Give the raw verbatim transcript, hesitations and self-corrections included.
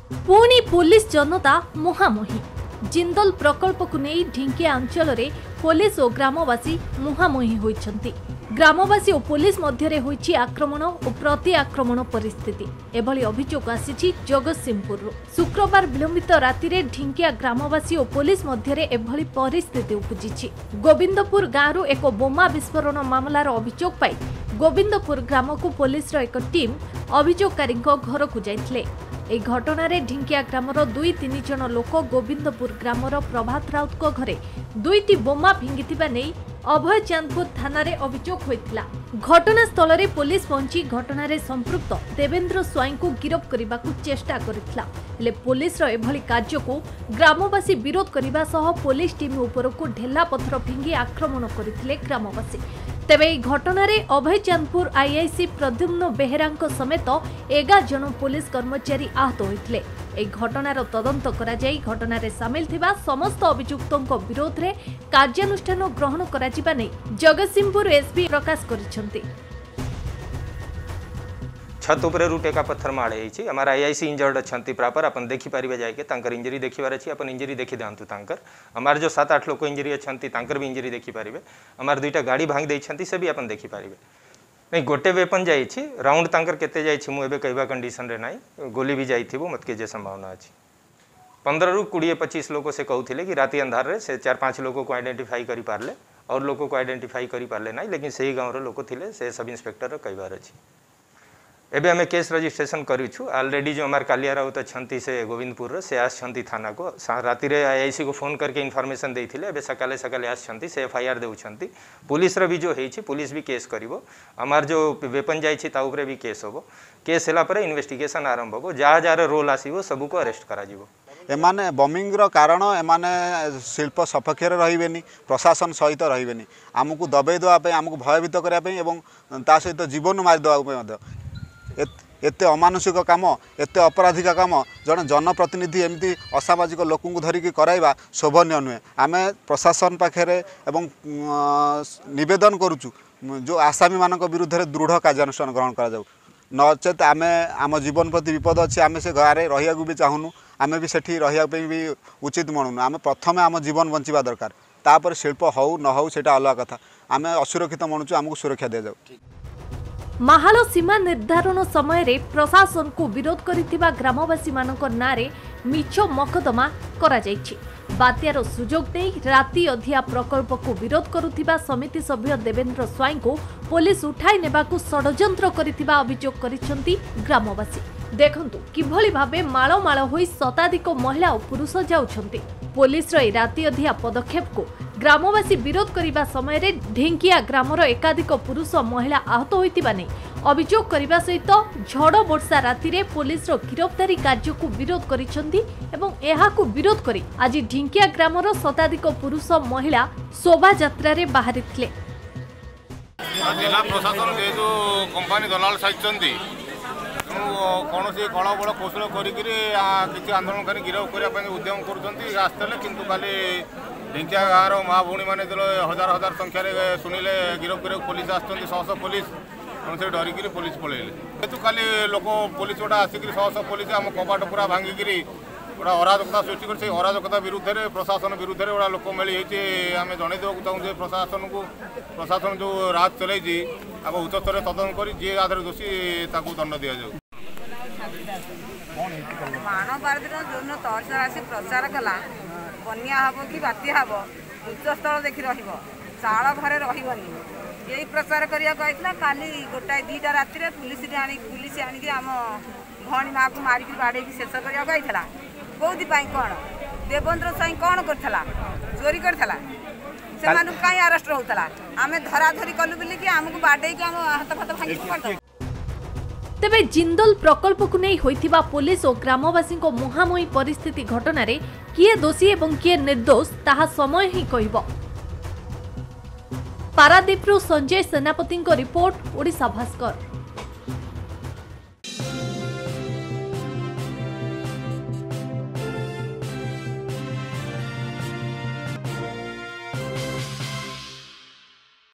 पुणी पुलिस जनता मुहांमुही जिंदल प्रकल्प को नहीं ढिंकिया अंचल रे पुलिस और ग्रामवासी मुहांमुही होइछंती। ग्रामवासी और पुलिस मध्य होइछि आक्रमण और प्रति आक्रमण परिस्थिति। एभली अभियोग आसीछि जगतसिंहपुर। शुक्रवार विलंबित राति रे ढिंकिया ग्रामवासी और पुलिस मध्य एभली परिस्थिति उपजिछि। गोविंदपुर गांव एक बोमा विस्फोरण मामलार अभियोग पाई गोविंदपुर ग्राम को पुलिस एक टीम अभियोगकारी घर को जाइथिले। এই ঘটনার ঢিঙ্কিয়া গ্রামর দুই তিন জন লোক গোবিন্দপুর গ্রামর প্রভাত রাউত ঘরে দুইটি বোমা ফিঙ্গিথিবা নেই অভয় চাঁদপুর থানারে অভিযোগ হয়েছিল। ঘটনাস্থলের পুলিশ পৌঁছি ঘটনার সম্পৃক্ত দেবেন্দ্র স্বাইঁকু গিরফ করবাকু চেষ্টা করিଥିଲା। ହେଲେ পুলিশର ଏଭଳି କାର୍ଯ୍ୟକୁ ଗ୍ରାମବାସୀ ବିରୋଧ କରିବା ସହ ପୁଲିସ ଟିମ୍ ଉପରକୁ ଢେଲା ପଥର ଫିଙ୍ଗି ଆକ୍ରମଣ କରିଥିଲେ ଗ୍ରାମବାସୀ। ତେବେ ଏହି ଘଟଣାରେ ଅଭୟ ଚାନ୍ଦପୁର ଆଇଆଇସି ପ୍ରଦ୍ୟୁମ୍ନ ବେହେରାଙ୍କ ସମେତ ଏଗାର ଜଣ ପୁଲିସ କର୍ମଚାରୀ ଆହତ ହୋଇଥିଲେ। ଏହି ଘଟଣାର ତଦନ୍ତ କରାଯାଇ ଘଟଣାରେ ସାମିଲ ଥିବା ସମସ୍ତ ଅଭିଯୁକ୍ତଙ୍କ ବିରୋଧରେ କାର୍ଯ୍ୟାନୁଷ୍ଠାନ ଗ୍ରହଣ କରାଯିବା ନେଇ ଜଗତସିଂହପୁର ଏସପି ପ୍ରକାଶ କରିଛନ୍ତି। छत उपरे टेका पत्थर माड़े हमारा आईआईसी इंजर्ड अच्छा प्रॉपर अपन देखिपारे जाके इंजरी देखिबार अच्छी अपन इंजरी देखी दिखाँ तांकर हमार जो सात आठ लोक इंजरी अच्छा भी इंजरी देखिपारे हमार दुईटा गाड़ी भांग देछंती से भी अपन देखिपारे नहीं गोटे वेपन जाइए राउंड तांकर केते जाइए मुझे कहवा कंडीशन रे नाई गोली भी जाइथिबो मत के जे संभावना अच्छी पंद्रह रु कोड़े पच्चीस लोग से कहते कि राति अंधार रे से चार पाँच लोगों को आइडेंटिफाई करि पारले और लोगों को आइडेंटिफाई करि पारले नाई लेकिन सही गाँव रे लोक थिले से सब इंस्पेक्टर कहबार अच्छी एबे हमें केस रजिस्ट्रेशन करूँ ऑलरेडी जो हमारे कालिया राउत अच्छा से गोविंदपुर से आसछंती थाना को राति रे आईआईसी को फोन करके इनफॉरमेशन देइथिले एबे सकाले सकाले आसछंती से एफआईआर देउछंती पुलिस रे भी जो हेछि पुलिस भी केस करिवो हमार जो वेपन जाइछि ता उपरे भी केस होबो केस हेला परे इन्वेस्टिगेशन आरंभ होबो जहाँ जहाँ रोल आसीबो सबु को अरेस्ट करा जिवो। एमाने बॉम्बिंग रो कारण एमाने शिल्प सपक्षर रहिबेनी प्रशासन सहित रहिबेनी आमको दबे देवा पे आमको भयभीत करिया पे एवं ता सहित जीवन मारि देवा पे मध्य एते अमानुषिक काम एते अपराधिक काम जन जनप्रतिनिधि एमती असामाजिक लोक धरिकी कराइबा शोभनीय नुहे। आम प्रशासन पाखे एवं निवेदन करुचु जो आसामी मानक विरुद्ध में दृढ़ कार्यानुष्ठान ग्रहण करा जाऊ नचेत आम आम जीवन प्रति विपद अच्छी आम से गाँव रहा भी चाहूनु आम भी सेठी रहा भी उचित मणुनु आम प्रथम आम जीवन बंचा दरकार तापर शिल्प हौ न हौ सेटा अलग कथा आम असुरक्षित मणुचु आमको सुरक्षा दि जाऊ। महाल सीमा निर्धारण समय रे प्रशासन को विरोध करिथिबा ग्रामवासी मानक नारे मिछ मकदमा करा जायछि। बात्यार सुजोग नै राति अधिया प्रकल्प को विरोध करुथिबा समिति सभ्य देवेंद्र स्वाईं को पुलिस उठाई नेबाकू षडयंत्र करिथिबा अभियोग करिसंती ग्रामवासी। देखंतु किभली भाबे माळ माळ होई शताधिक महिला और पुरुष जाउछंती। पुलिस रे राति अधिया पदक्षेप को ग्रामवासी विरोध करने समय रे ढिंकिया ग्रामर एकाधिक पुरुष महिला आहत होइतिबा नै अभियोग करने सहित झड़ वर्षा राति रे पुलिस रो गिरफ्तारी कार्य को विरोध करिसंती एवं एहाकू विरोध करी आज ढिंकिया ग्रामर शताधिक पुरुष महिला शोभा यात्रा रे बाहरिथिले। जिला प्रशासन जेहेतु कंपानी दलाल साइछंती कौन से कल बड़ कौशल किसी आंदोलनकारी गिरफ करने उद्यम करुँच किंतु खाली ढिंकिया गाँव माँ भौणी मैंने हजार हजार संख्यार शुणिले गिरफ कर पुलिस आसती शह शह पुलिस से डरिकी पुलिस पलैले जेहतु खाली लोक पुलिस गोटा आसिक शह शह पुलिस आम कबाट पूरा भांगिकी गोटा अराजकता सृष्टि कर अराजकता विरुद्ध में प्रशासन विरुद्ध में गोटा लोक मेली आम जन देवाक चाहूँ प्रशासन को प्रशासन जो राज चलती आप उच्च स्तर तदन कर जी आधार दोषी दंड दि जाऊ। मानव जो तहसील आसी प्रचार कला बन्या हम कि बात्या हम उच्चस्थल देखी रड़ घरे रही यही प्रचार करना काली गोटाए दीटा राति पुलिस आनी पुलिस आनिक आम भौणी माँ को मारिक बाड़े शेष करता कौन कौन देवेंद्र स्वाई कौन करता चोरी करता से कहीं अरेस्ट होता आम धरा धरी कलु बोलिकी आमको बाड़े आम हाथ फाथ भांगी पड़ता। तेबे जिंदल प्रकल्प को नहीं होइथिबा पुलिस और ग्रामवासी को मुहांमुही परिस्थिति घटना रे किए दोषी एवं किए निर्दोष ताहा समय ही कहिबो। पारादीपरू संजय सेनापति रिपोर्ट ओडिशा भास्कर।